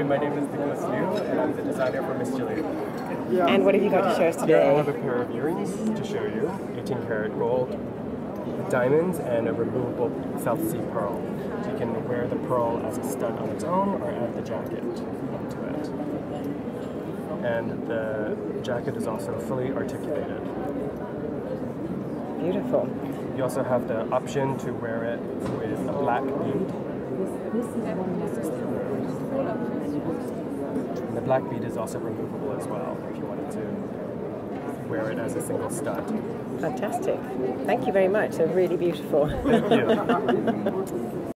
my name is Nicholas Lieou, and I'm the designer for Miss Jewellery. And what have you got to show us Here I today? have a pair of earrings to show you, 18 karat gold, with diamonds, and a removable South Sea pearl. So you can wear the pearl as a stud on its own, or add the jacket onto it. And the jacket is also fully articulated. Beautiful. You also have the option to wear it with a black bead. And the black bead is also removable as well if you wanted to wear it as a single stud. Fantastic. Thank you very much. They're really beautiful. Thank you.